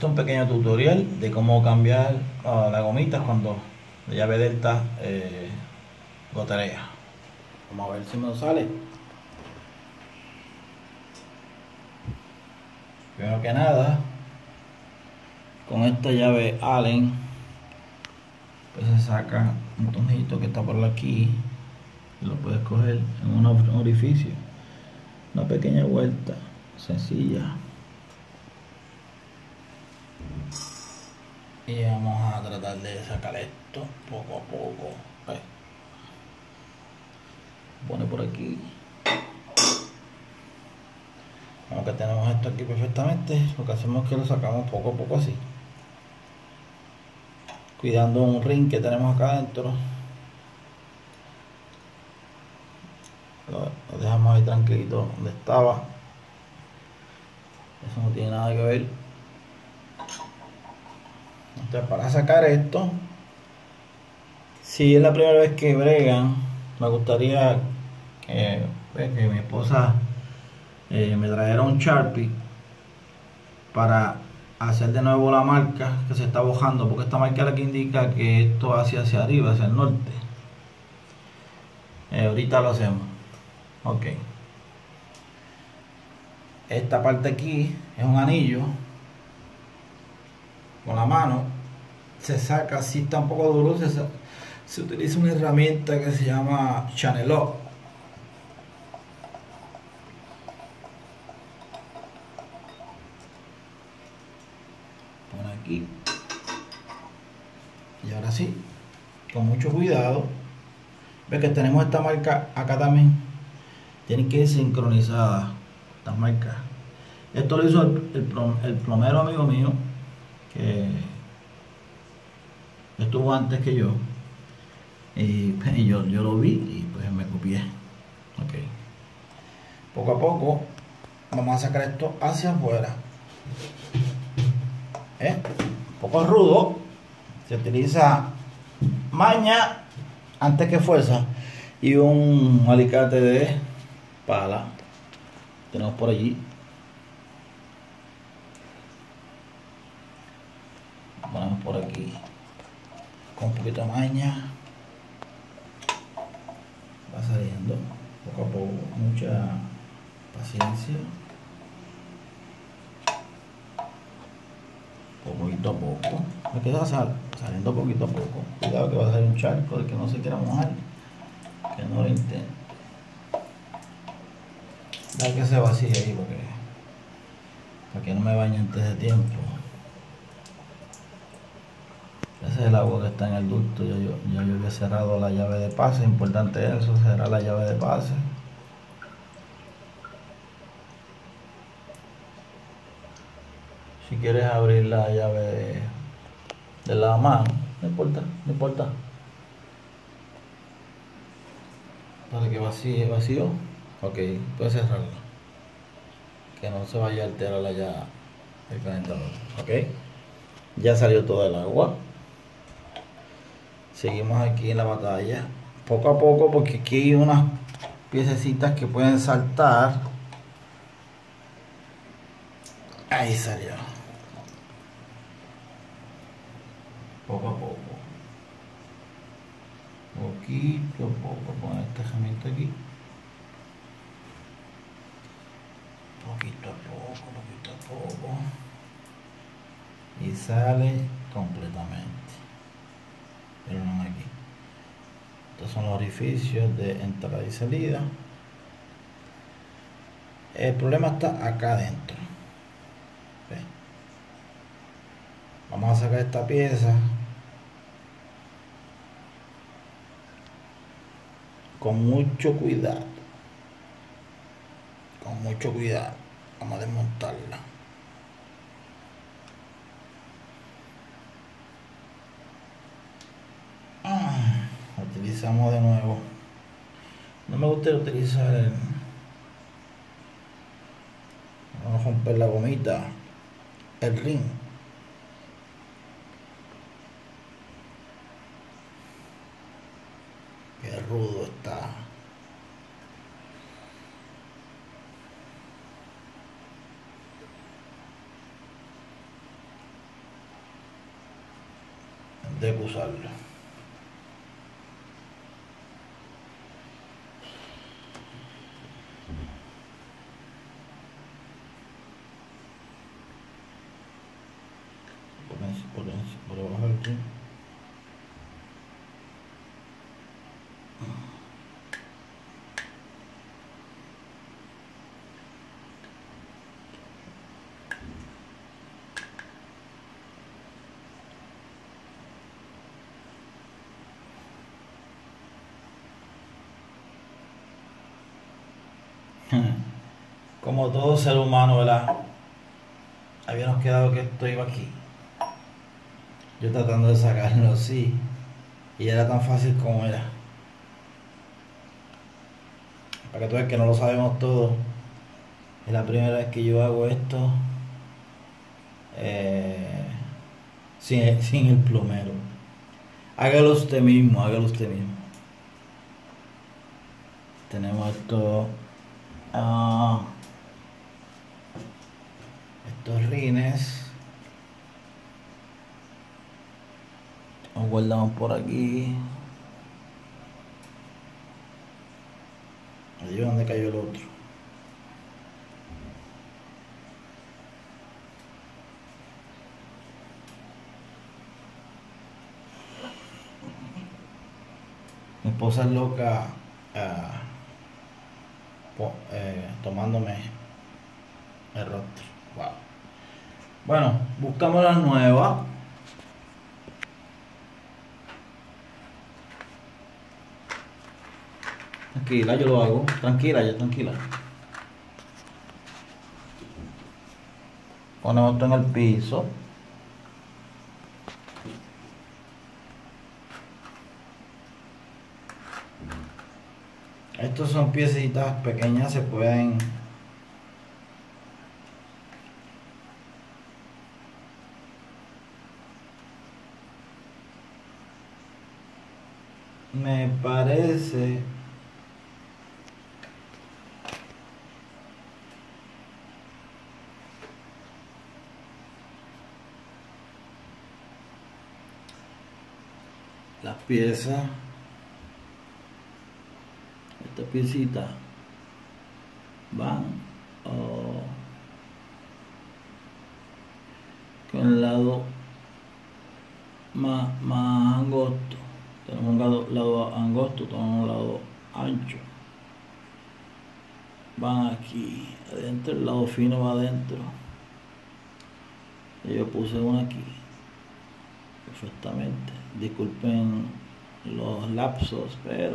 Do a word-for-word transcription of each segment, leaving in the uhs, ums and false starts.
Esto es un pequeño tutorial de cómo cambiar uh, la gomita cuando la llave delta eh, goterea. Vamos a ver si me lo sale. Primero que nada, con esta llave Allen, pues se saca un tonjito que está por aquí y lo puedes coger en un orificio. Una pequeña vuelta sencilla. Y vamos a tratar de sacar esto poco a poco. Ahí. Pone por aquí. Como que tenemos esto aquí perfectamente, lo que hacemos es que lo sacamos poco a poco así, cuidando un ring que tenemos acá adentro. Lo, lo dejamos ahí tranquilito donde estaba. Eso no tiene nada que ver. Entonces, para sacar esto, si es la primera vez que bregan, me gustaría que, que mi esposa eh, me trajera un Sharpie para hacer de nuevo la marca que se está bojando, porque esta marca es la que indica que esto hacia hacia arriba, hacia el norte. Eh, ahorita lo hacemos. Ok, esta parte aquí es un anillo. Con la mano se saca, si está un poco duro, se, se utiliza una herramienta que se llama Channel Lock. Pon aquí. Y ahora sí, con mucho cuidado. Ve que tenemos esta marca acá también. Tienen que ir sincronizadas estas marcas. Esto lo hizo el, el, el plomero amigo mío, que estuvo antes que yo. Y, y yo, yo lo vi y pues me copié. Ok. Poco a poco vamos a sacar esto hacia afuera. ¿Eh? Un poco rudo. Se utiliza maña antes que fuerza. Y un alicate de pala. Tenemos por allí. Ponemos por aquí. Con un poquito de maña. Va saliendo poco a poco, mucha paciencia, poquito a poco, me queda sal, saliendo poquito a poco. Cuidado que va a salir un charco, de que no se quiera mojar, que no lo intente. Da que se vacíe ahí porque para que no me bañe antes de tiempo. Ese es el agua que está en el ducto. Ya yo, ya yo había cerrado la llave de pase. Importante eso, cerrar la llave de pase. Si quieres abrir la llave de, de la mano, no importa, no importa. Para que vacíe, vacío. Ok, puedes cerrarla. Que no se vaya a alterar la llave el calentador. Ok, ya salió todo el agua. Seguimos aquí en la batalla poco a poco, porque aquí hay unas piececitas que pueden saltar. Ahí salió. Poco a poco, poquito a poco. Poner esta herramienta aquí, poquito a poco, poquito a poco, y sale completamente. Pero no aquí. Estos son los orificios de entrada y salida. El problema está acá adentro. ¿Ve? Vamos a sacar esta pieza con mucho cuidado. Con mucho cuidado. Vamos a desmontarla. Utilizamos de nuevo. No me gusta utilizar el... Vamos a romper la gomita, el ring. Qué rudo está. de usarlo. Por, por, por abajo aquí. Como todo ser humano, ¿verdad? Habíamos quedado que esto iba aquí. Yo tratando de sacarlo así. Y era tan fácil como era. Para que tú veas que no lo sabemos todo. Es la primera vez que yo hago esto eh, sin, sin el plomero. Hágalo usted mismo, hágalo usted mismo. Tenemos esto. Uh, estos rines. Los guardamos por aquí. Allí es donde cayó el otro. Mi esposa es loca uh, po, eh, tomándome el rostro. Wow. Bueno, buscamos las nuevas. Tranquila, yo lo hago. Tranquila, ya tranquila. Ponemos esto en el piso. Estos son piecitas pequeñas, se pueden me parece las piezas, esta piecita van oh, con el lado más, más angosto. Tenemos un lado, lado angosto, tenemos un lado ancho. Van aquí adentro, el lado fino va adentro. Y yo puse una aquí perfectamente. Disculpen los lapsos, pero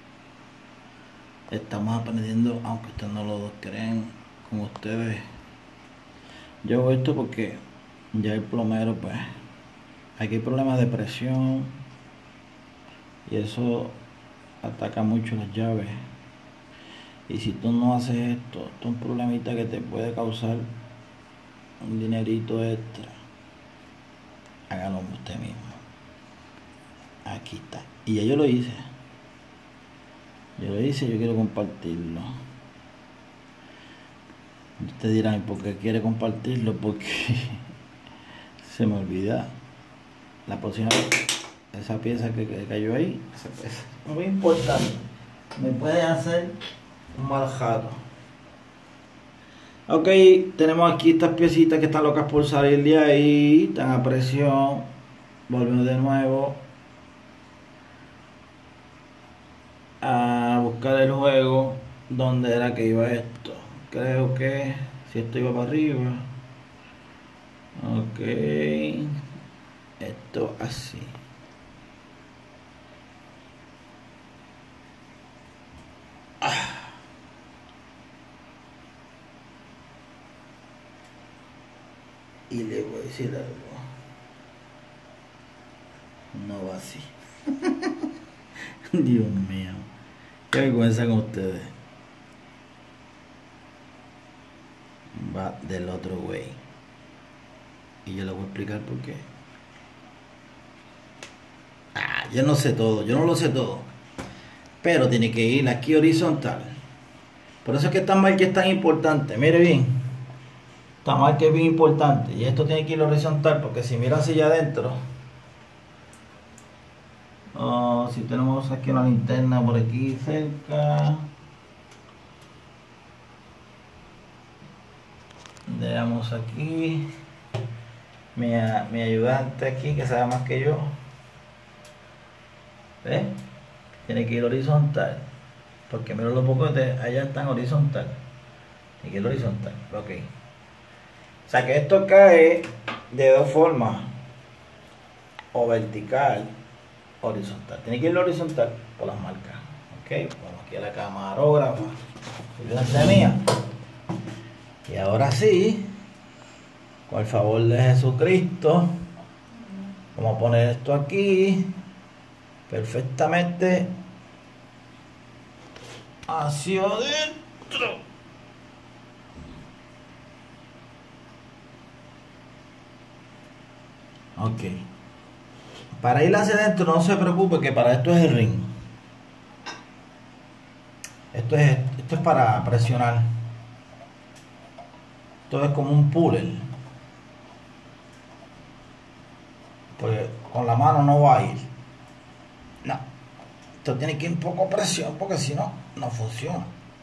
estamos aprendiendo, aunque ustedes no lo creen, como ustedes. Yo hago esto porque ya el plomero, pues aquí hay problemas de presión y eso ataca mucho las llaves. Y si tú no haces esto, esto es un problemita que te puede causar un dinerito extra. Hágalo usted mismo. Aquí está. Y ya yo lo hice. Yo lo hice, yo quiero compartirlo. Ustedes dirán, ¿por qué quiere compartirlo? Porque se me olvida. La próxima vez, esa pieza que, que cayó ahí, esa pieza, muy importante. Me puede hacer un mal jato. Ok, tenemos aquí estas piecitas que están locas por salir de ahí. Están a presión. Volvemos de nuevo a buscar el juego. ¿Dónde era que iba esto? Creo que si esto iba para arriba. Ok, esto así. Ah. Y le voy a decir algo. No va así. Dios mío. Qué vergüenza con ustedes. Va del otro güey. Y yo les voy a explicar por qué. Ah, yo no sé todo. Yo no lo sé todo. Pero tiene que ir aquí horizontal. Por eso es que esta marca es tan importante. Mire bien. Esta marca es bien importante. Y esto tiene que ir horizontal. Porque si mira hacia allá adentro, pero si tenemos aquí una linterna por aquí cerca. Veamos aquí. Mi, mi ayudante aquí que sabe más que yo. ¿Ves? Tiene que ir horizontal. Porque mira los bocotes, allá están horizontal. Tiene que ir horizontal. Ok. O sea que esto cae de dos formas. O vertical, horizontal. Tiene que ir horizontal por las marcas. Ok. Vamos aquí a la camarógrafa. Ayudante mía. Y ahora sí, con el favor de Jesucristo, vamos a poner esto aquí perfectamente hacia adentro. Ok. Para ir hacia adentro no se preocupe que para esto es el ring. Esto es, esto es para presionar. Esto es como un puller. Porque con la mano no va a ir. No. Esto tiene que ir un poco presión porque si no, no funciona.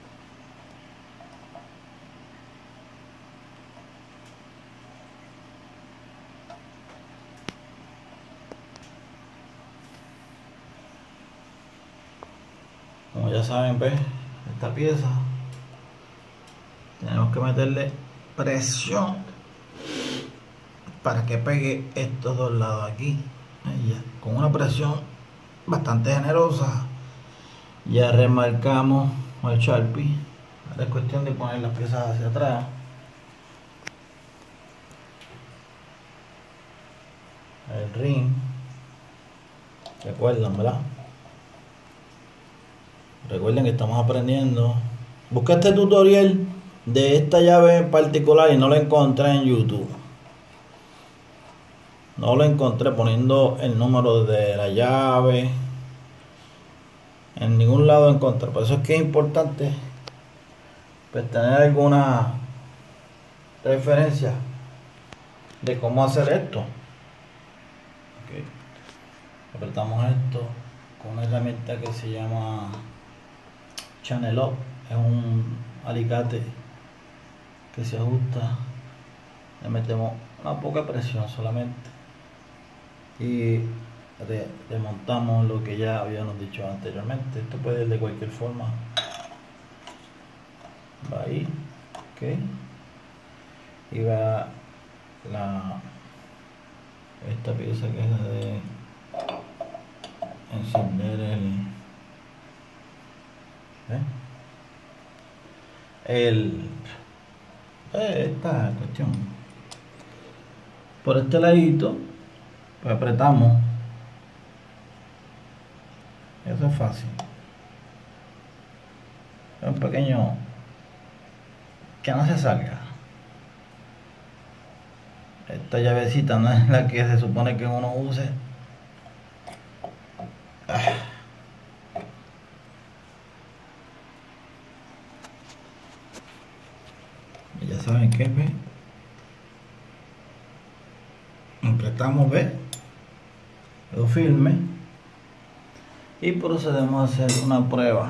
Como ya saben, ¿ves? Esta pieza tenemos que meterle presión para que pegue estos dos lados aquí. Ahí ya. Con una presión bastante generosa ya remarcamos el Sharpie. Ahora es cuestión de poner las piezas hacia atrás. El ring, recuerden, ¿verdad? Recuerden que estamos aprendiendo. Busqué este tutorial de esta llave en particular y no lo encontré en YouTube. No lo encontré poniendo el número de la llave. En ningún lado encontré. Por eso es que es importante pues tener alguna referencia de cómo hacer esto. Okay. Apretamos esto con una herramienta que se llama Channel Up. Es un alicate que se ajusta. Le metemos una poca presión solamente y desmontamos lo que ya habíamos dicho anteriormente. Esto puede ir de cualquier forma. Va ahí, ok, y va la esta pieza que es la de encender el ¿eh? el eh, esta cuestión por este ladito, pues apretamos. Eso es fácil. Es un pequeño que no se salga. Esta llavecita no es la que se supone que uno use. Ah. Ya saben que ve. Apretamos B, lo firme y procedemos a hacer una prueba.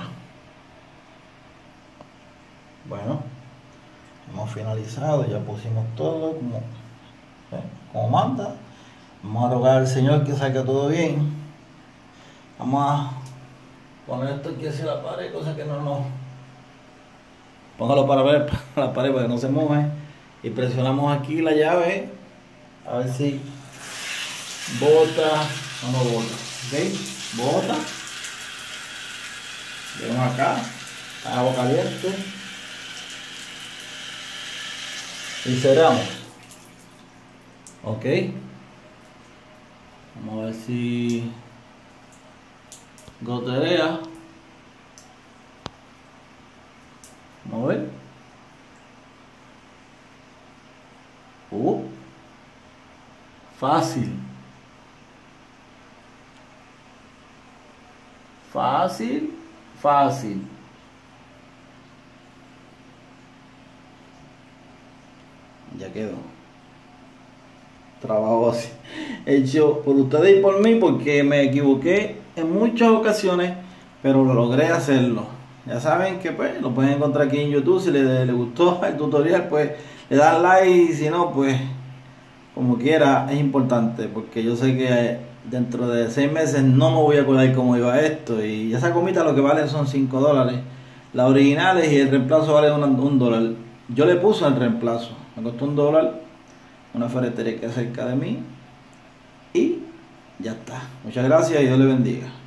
Bueno, hemos finalizado, ya pusimos todo como, como manda. Vamos a rogar al Señor que saque todo bien. Vamos a poner esto aquí hacia la pared, cosa que no nos... Póngalo para ver para la pared para que no se moje. Y presionamos aquí la llave a ver si bota o no bota. ¿Ok? Bota. Vemos acá, agua caliente. Y cerramos. Ok. Vamos a ver si goterea. Vamos a ver. Uh, fácil. Fácil, fácil. Ya quedó. Trabajo así hecho por ustedes y por mí, porque me equivoqué en muchas ocasiones, pero lo logré hacerlo. Ya saben que pues lo pueden encontrar aquí en YouTube. Si les, les gustó el tutorial, pues le dan like, y si no, pues como quiera, es importante, porque yo sé que dentro de seis meses no me voy a acordar cómo iba esto, y esa comita lo que vale son cinco dólares, las originales, y el reemplazo vale un, un dólar. Yo le puse el reemplazo, me costó un dólar, una ferretería que es cerca de mí, y ya está. Muchas gracias y Dios le bendiga.